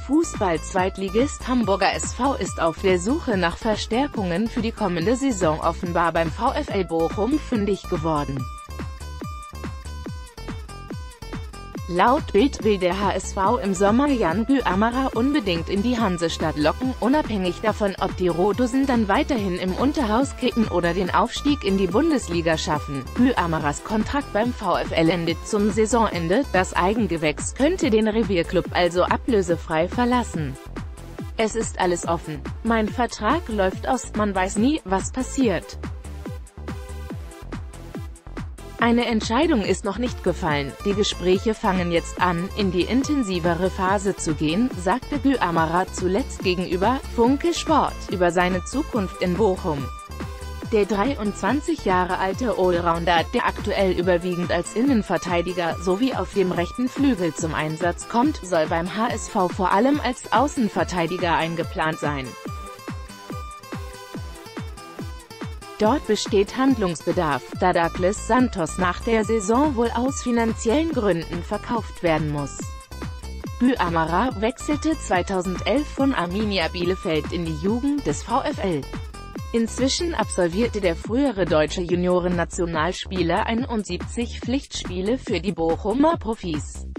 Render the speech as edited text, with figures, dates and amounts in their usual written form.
Fußball-Zweitligist Hamburger SV ist auf der Suche nach Verstärkungen für die kommende Saison offenbar beim VfL Bochum fündig geworden. Laut Bild will der HSV im Sommer Jan Guamara unbedingt in die Hansestadt locken, unabhängig davon, ob die Rotosen dann weiterhin im Unterhaus kicken oder den Aufstieg in die Bundesliga schaffen. Guamaras Kontrakt beim VfL endet zum Saisonende, das Eigengewächs könnte den Revierklub also ablösefrei verlassen. Es ist alles offen. Mein Vertrag läuft aus, man weiß nie, was passiert. Eine Entscheidung ist noch nicht gefallen, die Gespräche fangen jetzt an, in die intensivere Phase zu gehen, sagte Guamara zuletzt gegenüber Funke Sport über seine Zukunft in Bochum. Der 23 Jahre alte Allrounder, der aktuell überwiegend als Innenverteidiger sowie auf dem rechten Flügel zum Einsatz kommt, soll beim HSV vor allem als Außenverteidiger eingeplant sein. Dort besteht Handlungsbedarf, da Douglas Santos nach der Saison wohl aus finanziellen Gründen verkauft werden muss. Guamara wechselte 2011 von Arminia Bielefeld in die Jugend des VfL. Inzwischen absolvierte der frühere deutsche Juniorennationalspieler 71 Pflichtspiele für die Bochumer Profis.